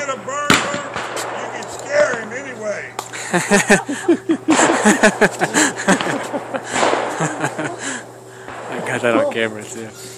get a burglar, you can scare him anyway. I got that on camera too.